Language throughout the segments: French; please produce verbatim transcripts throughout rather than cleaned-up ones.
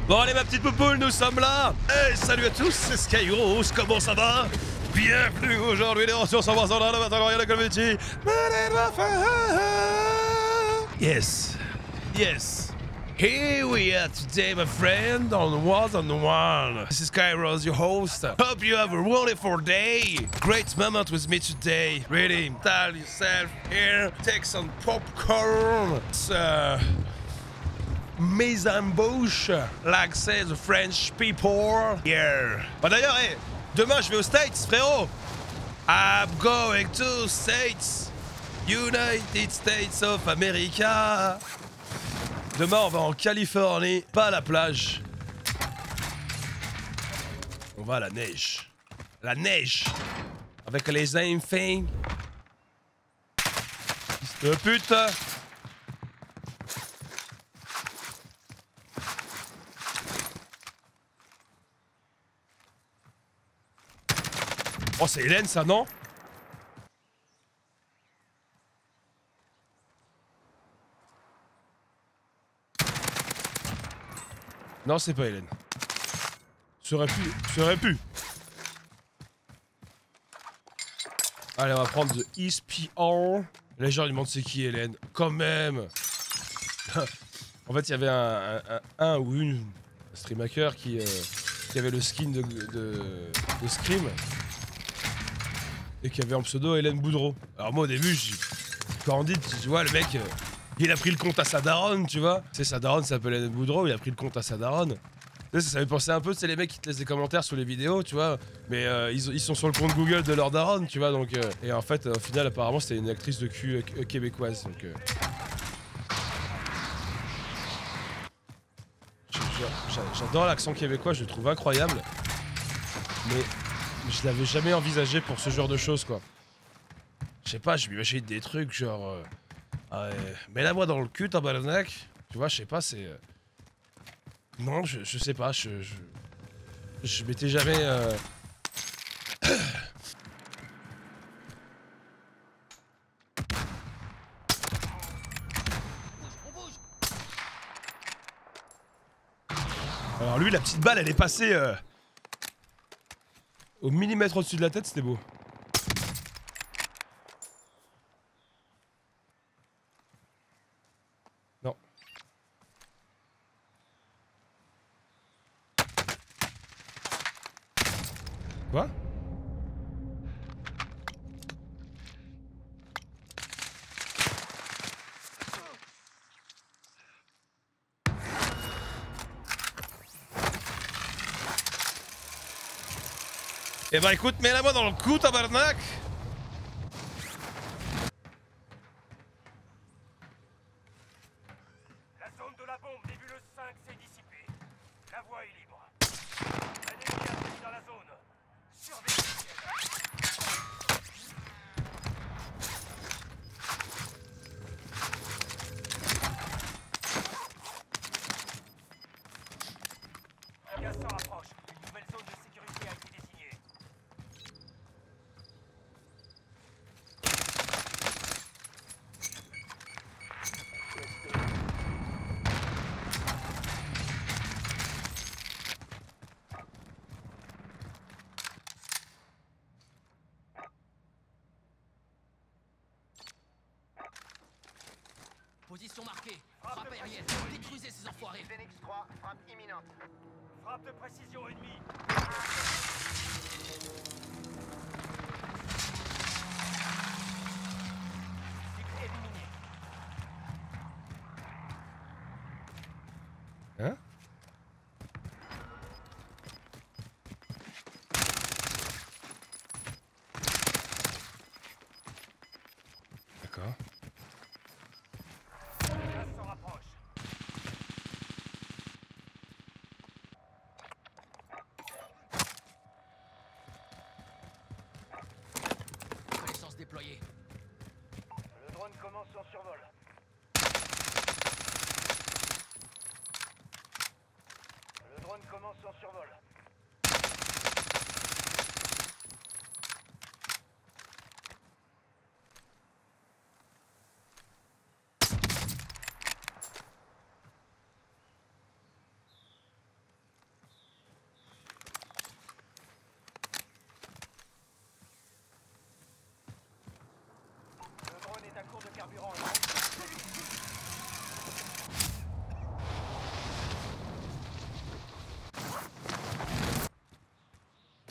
Bon allez ma petite poupoule, nous sommes là. Hey, salut à tous, c'est Skyrose, comment ça va? Bienvenue aujourd'hui les ressources en voisin dans la bataille royale de Call of Duty. Yes, yes. Here we are today, my friend, on One on One. This is Skyrose, your host. Hope you have a wonderful day. Great moment with me today. Really, tell yourself here, take some popcorn. It's, uh... mise en bouche, like say the French people. Yeah. Bah d'ailleurs, hey, demain je vais aux States, frérot. I'm going to States. United States of America. Demain, on va en Californie, pas à la plage. On va à la neige. La neige. Avec les enfants. Fils de pute. Oh, c'est Hélène, ça, non? Non, c'est pas Hélène. Ça aurait pu, ça aurait pu. Allez, on va prendre de E S P R. Les gens ils demandent c'est qui Hélène. Quand même. En fait, il y avait un, un, un, un ou une stream hacker qui, euh, qui avait le skin de, de, de Scream. Et qui avait en pseudo Hélène Boudreau. Alors moi au début, quand on dit, tu vois, le mec, euh, il a pris le compte à sa daronne, tu vois. C'est sa daronne s'appelle Hélène Boudreau, il a pris le compte à sa daronne. Tu sais, ça fait penser un peu, c'est les mecs qui te laissent des commentaires sous les vidéos, tu vois. Mais euh, ils, ils sont sur le compte Google de leur daronne, tu vois. Donc, euh, et en fait, euh, au final, apparemment, c'était une actrice de cul euh, québécoise. Donc, euh... j'adore l'accent québécois, je le trouve incroyable. Mais je l'avais jamais envisagé pour ce genre de choses, quoi. Je sais pas, je m'imagine des trucs genre... Euh, euh, mets-la-moi dans le cul, tabarnak. Tu vois, je sais pas, c'est... Euh... Non, je, je sais pas, je... Je, je m'étais jamais... Euh... Alors lui, la petite balle, elle est passée... Euh... Au millimètre au-dessus de la tête, c'était beau. Non. Quoi? Eh bah écoute, mets-la-moi dans le cou, tabarnak! La zone de la bombe nébuleuse cinq s'est dissipée. La voie est libre. Un ennemi arrive dans la zone. Surveillez le ciel. Gaz s'en rapproche. Une nouvelle zone de sécurité a été désignée. Position marquée. Frappe aérienne. Détruisez ces enfoirés. Phoenix trois, frappe imminente. Frappe de précision ennemie. Cible éliminée. Hein? D'accord. Gaz s'en rapproche. Connaissance déployée. Le drone commence son survol. Le drone commence son survol.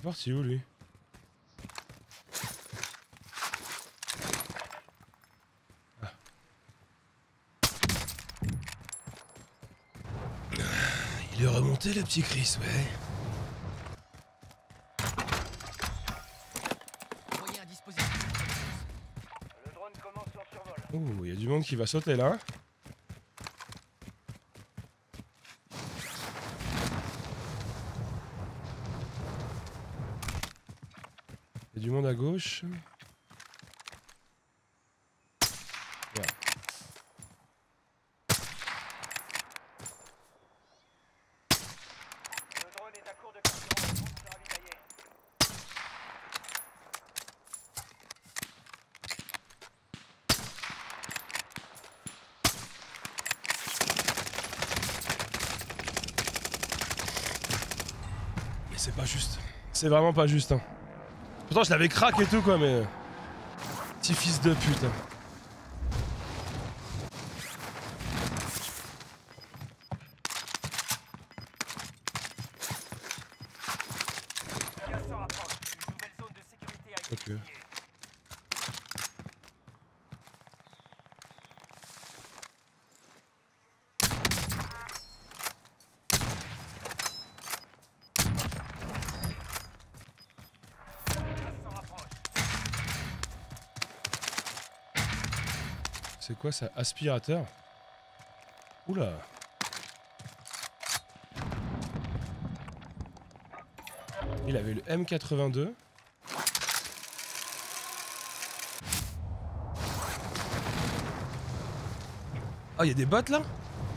parti où lui? Ah. Il est remonté le petit Chris, ouais. Envoyez un dispositif. Le drone commence son survol. Oh, il y a du monde qui va sauter là. Il y a du monde à gauche. Voilà. Le drone est à court de carburant. Le drone sera ravitaillé. Mais c'est pas juste. C'est vraiment pas juste. Hein. Pourtant je l'avais crack et tout quoi, mais... Petit fils de pute. Hein. Gaz se rapproche. Une nouvelle zone de sécurité a été Ok. créée. Gaz se rapproche. C'est quoi ça? Aspirateur? Oula. Il avait le M quatre-vingt-deux. Ah, il y a des bots là?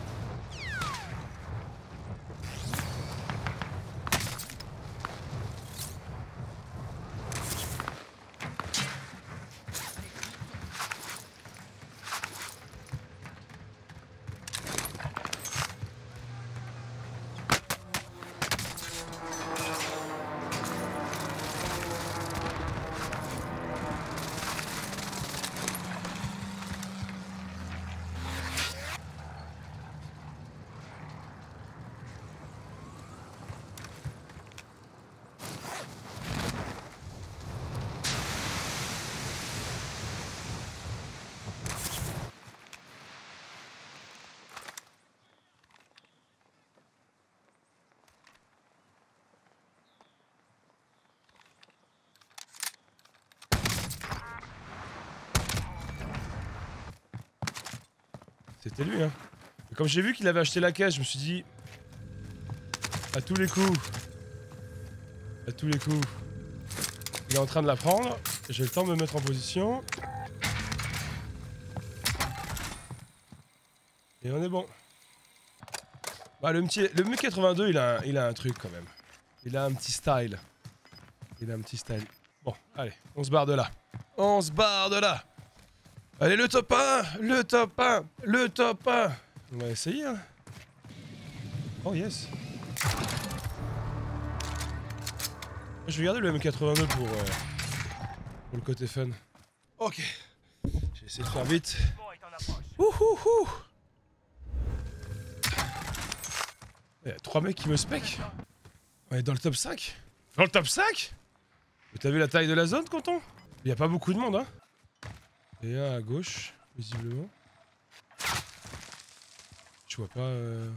C'était lui, hein. Et comme j'ai vu qu'il avait acheté la caisse, je me suis dit... À tous les coups... À tous les coups... Il est en train de la prendre. J'ai le temps de me mettre en position. Et on est bon. Bah, le petit, le M quatre-vingt-deux, il a, un, il a un truc quand même. Il a un petit style. Il a un petit style. Bon, allez, on se barre de là. On se barre de là. Allez, le top un, le top un, le top un. On va essayer, hein. Oh yes. Je vais garder le M quatre-vingt-deux pour, euh, pour le côté fun. Ok. J'ai essayé de faire vite. Le est en approche. Ouhouhou. Il y a trois mecs qui me spec. On est dans le top cinq. Dans le top cinq? Mais t'as vu la taille de la zone, Canton? Il y a pas beaucoup de monde, hein. Et un à gauche, visiblement. Je vois pas... Euh...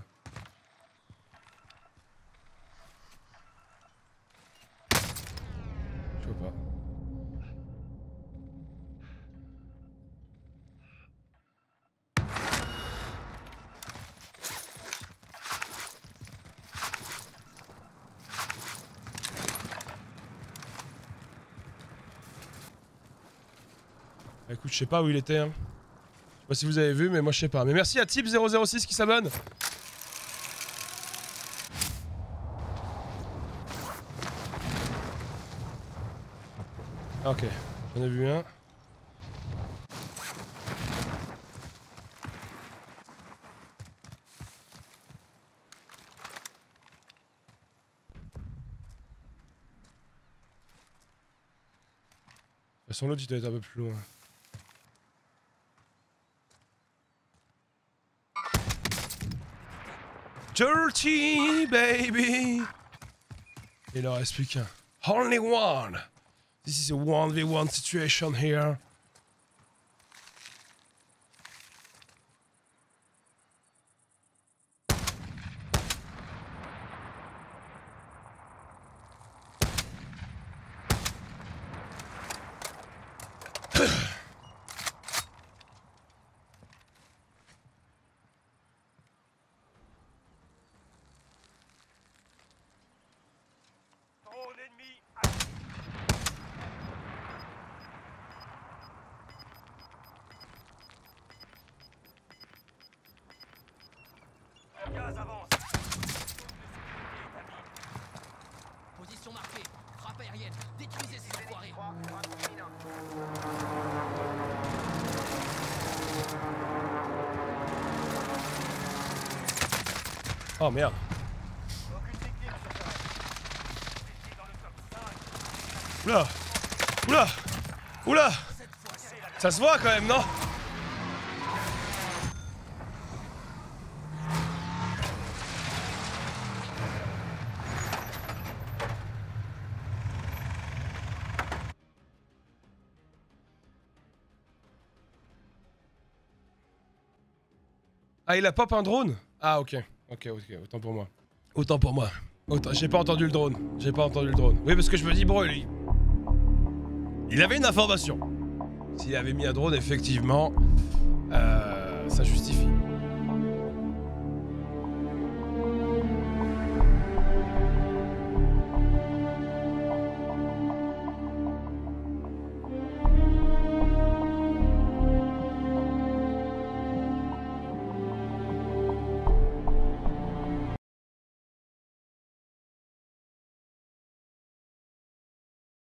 Je vois pas. Bah, écoute, je sais pas où il était, hein. Je sais pas si vous avez vu, mais moi je sais pas. Mais merci à Type zéro zéro six qui s'abonne. Ok, j'en ai vu un. De toute façon, l'autre il doit être un peu plus loin. Dirty baby. Il en reste plus qu'un. Only one. This is a one v one situation here. Drone ennemi actif. Gaz avance. Zone de sécurité établie. Position marquée. Frappe aérienne. Détruisez ces enfoirés. Oh merde. Aucune victime sur terrain. Vous étiez dans le top cinq. Oula. Oula. Oula. Cette fois-ci, Ça se voit quand même, non? Ah, il a pop un drone? Ah, ok. Ok, ok, autant pour moi. Autant pour moi. Autant... J'ai pas entendu le drone. J'ai pas entendu le drone. Oui, parce que je me dis, bro, lui... Il avait une information. S'il avait mis un drone, effectivement, euh, ça justifie.